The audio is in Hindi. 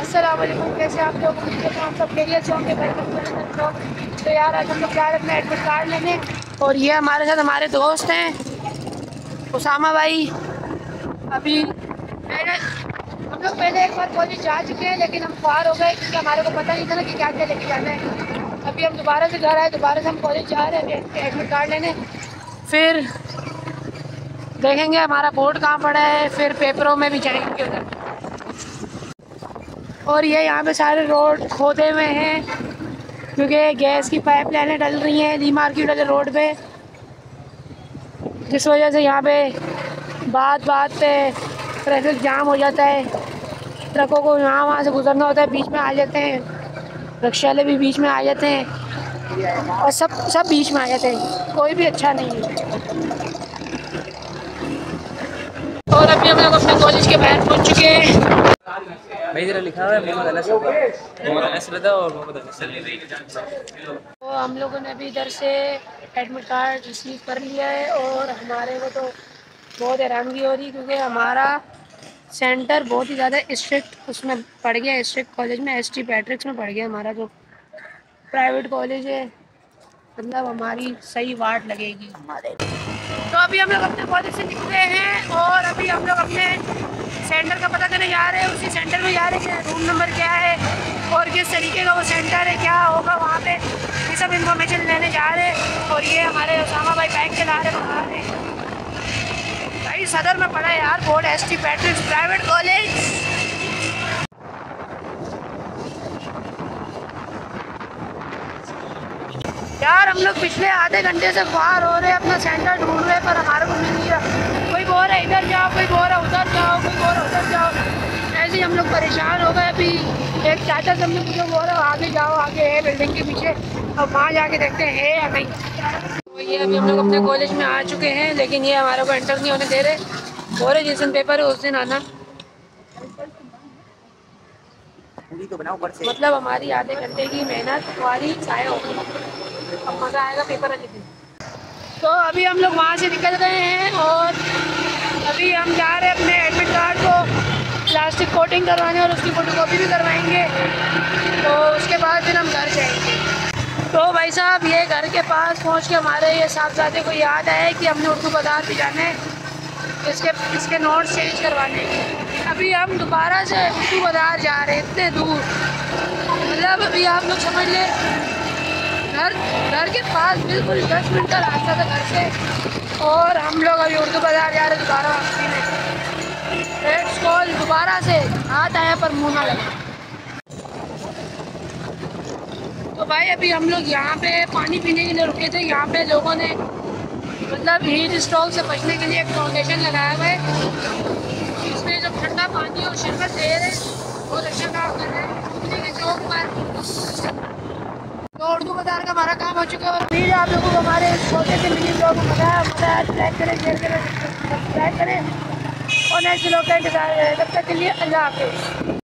अस्सलाम वालेकुम। कैसे आप लोग? हम सब खैरियत से होंगे घर लोग। तो यार आज हम लोग जा रहे हैं अपना एडमिट कार्ड लेने, और ये हमारे साथ हमारे दोस्त हैं उसामा भाई। अभी हम लोग पहले एक बार कॉलेज जा चुके हैं, लेकिन हम बाहर हो गए क्योंकि हमारे को पता नहीं था ना कि क्या क्या लेके जाना है। अभी हम दोबारा से घर आए, दोबारा से हम कॉलेज जा रहे हैं एडमिट कार्ड लेने। फिर देखेंगे हमारा बोर्ड कहाँ पड़ा है, फिर पेपरों में भी जाएंगे उधर। और ये यहाँ पे सारे रोड खोदे हुए हैं क्योंकि गैस की पाइप लाइनें डल रही हैं ली मार्केट वाले रोड पे, जिस वजह से यहाँ पे बात बात पे ट्रैफिक जाम हो जाता है। ट्रकों को यहाँ वहाँ से गुजरना होता है, बीच में आ जाते हैं, रिक्शा वाले भी बीच में आ जाते हैं, और सब बीच में आ जाते हैं, कोई भी अच्छा नहीं है। और अभी हम लोग अपने कॉलेज के बाहर पहुँच चुके हैं। भाई जरा लिखा हुआ है मोहम्मद अनस रज़ा और मोहम्मद अनस। तो हम लोगों ने अभी इधर से एडमिट कार्ड रिसीव कर लिया है, और हमारे को तो बहुत हैरानगी हो रही क्योंकि हमारा सेंटर बहुत ही ज़्यादा स्ट्रिक्ट उसमें पड़ गया, स्ट्रिक्ट कॉलेज में एसटी पैट्रिक्स में पड़ गया हमारा जो प्राइवेट कॉलेज है। मतलब हमारी सही वाट लगेगी हमारे। तो अभी हम लोग अपने कॉलेज से निकले हैं, और अभी हम लोग अपने सेंटर का पता करने जा रहे हैं। उसी सेंटर में जा रहे हैं, रूम नंबर क्या है और किस तरीके का वो सेंटर है, क्या होगा वहाँ पे, ये सब इन्फॉर्मेशन लेने जा रहे हैं। और ये हमारे उसामा भाई बाइक चला रहे हैं। भाई सदर में पढ़ा है यार, board ST Patrick's private college. यार हम लोग पिछले आधे घंटे से बाहर हो रहे हैं, अपना सेंटर ढूंढ रहे हैं, पर हमारे को मिल नहीं रहा। कोई बोल रहा है इधर जाओ, कोई बोल रहा है उधर जाओ, कोई बोल रहा है उधर जाओ। ऐसे ही हम लोग परेशान हो गए। अभी एक चाचा से हमने मुझे बोल रहा आगे जाओ, आगे है बिल्डिंग के पीछे, अब वहाँ जाके देखते हैं है या नहीं। तो ये अभी हम लोग अपने कॉलेज में आ चुके हैं, लेकिन ये हमारे को एंटर नहीं होने दे रहे। बोल रहे जिस दिन पेपर है उस दिन आना। मतलब हमारी आधे घंटे की मेहनत हमारी ज़ाया होगी। अब मज़ा आएगा पेपर वाले दिन। तो अभी हम लोग वहाँ से निकल गए हैं, और अभी हम जा रहे हैं अपने एडमिट कार्ड को प्लास्टिक कोटिंग करवाने, और उसकी फोटोकॉपी भी करवाएंगे। तो उसके बाद फिर हम घर जाएंगे। तो भाई साहब ये घर के पास पहुँच के हमारे ये साहबजादे को याद आया कि हमने उर्दू बाज़ार भी जाना है इसके नोट्स चेंज करवाने। अभी हम दोबारा से उर्दू बाज़ार जा रहे हैं, इतने दूर। मतलब अभी आप लोग समझ लें घर के पास बिल्कुल 10 मिनट का रास्ता था घर से, और हम लोग अभी उर्दू बाज़ार जा रहे हैं दोबारा वापसी में। रेड स्कॉल दोबारा से हाथ आया पर मुँह ना लगा। तो भाई अभी हम लोग यहाँ पे पानी पीने के लिए रुके थे। यहाँ पे लोगों ने मतलब हीट स्ट्रोक से बचने के लिए एक फाउंडेशन लगाया हुआ है, इसमें जो ठंडा पानी और शरबत दे रहे बहुत अच्छा काम कर रहे हैं के चौक पर। तो उर्दू बाज़ार का हमारा काम हो चुका है। प्लीज़ आप लोगों को हमारे छोटे से मिनी ब्लॉग को मज़ा लाइक करें, शेयर करें, सब्सक्राइब करें, और नेक्स्ट ब्लॉग का इंतजार करें। तब तक के लिए अल्लाह हाफ़िज़।